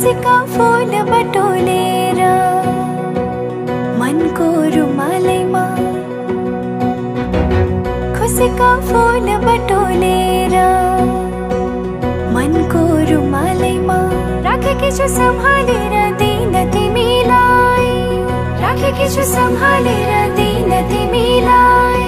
खुसीका फूल बटोलेर मनको रुमालैमा, खुसीका फूल बटोलेर मनको रुमालैमा राखेकी छु सम्हालेर दिन तिमीलाई, राखेकी छु सम्हालेर दिन तिमीलाई।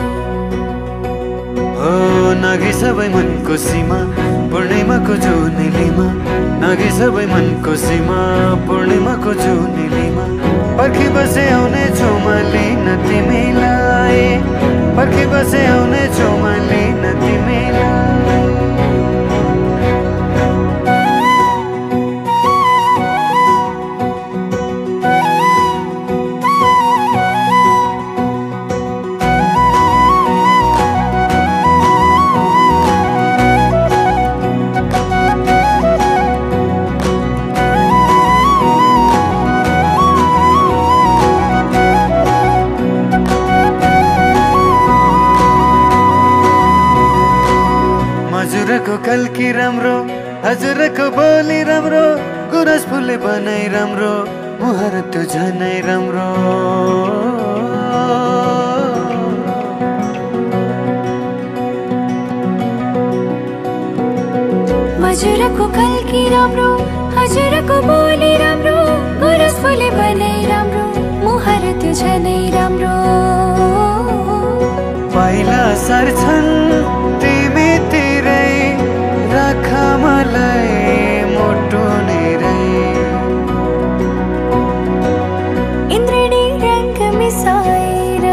नाघे सबै मनको सीमा पूर्णिमाको जुनेलीमा, नाघे सबै मनको सीमा पूर्णिमाको जुनेलीमा। पर्खी बसे आउने छु म लिन तिमीलाई, पर्खी बसे आउने छु म लिन तिमीलाई। हजुरको कल्की राम्रो, हजुरको बोली राम्रो, गुरस फुले बनाई राम्रो, मुहार त्यो झनै राम्रो। हजुरको कल्की राम्रो, हजुरको बोली राम्रो, गुरस फुले बनाई राम्रो, मुहार त्यो झनै राम्रो। पाइला सर्छन् तिमी तिरै, राख मलाई मुटु नेरै। इन्द्रणी रंग मिसाएर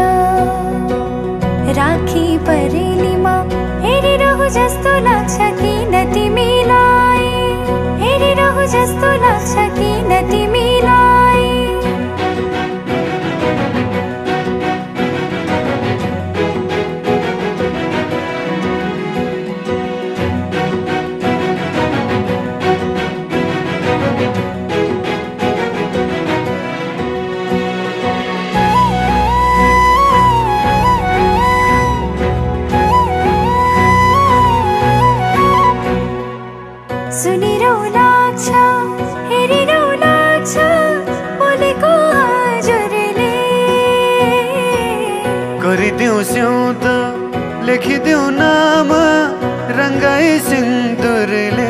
राखी परेलीमा, हेरिरहु जस्तो लाग्छ किन तिमीलाई, हेरिरहु जस्तो लाग्छ किन तिमीलाई। सुनिरौ लाग्छ, हेरिरौ लाग्छ, बोलेको हजुरले। गरिदेऊ स्याउत लेखिदेऊ नाम रङ्गाई सिन्दुरले।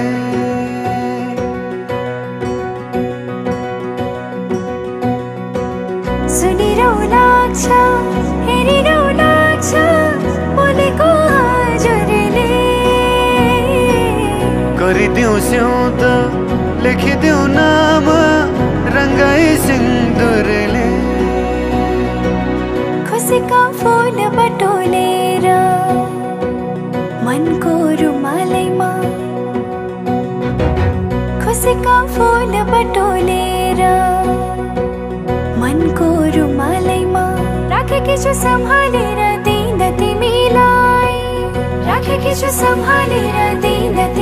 सुनिरौ लाग्छ, हेरिरौ लाग्छ, बोलेको हजुरले। गरिदेऊ स्याउत लेखिदेऊ नाम रङ्गाई सिन्दुरले। खुसीका फूल बटोलेर मनको रुमालैमा, खुसीका फूल बटोलेर मनको रुमालैमा राखेकी छु सम्हालेर दिन तिमीलाई, राखेकी छु सम्हालेर दिन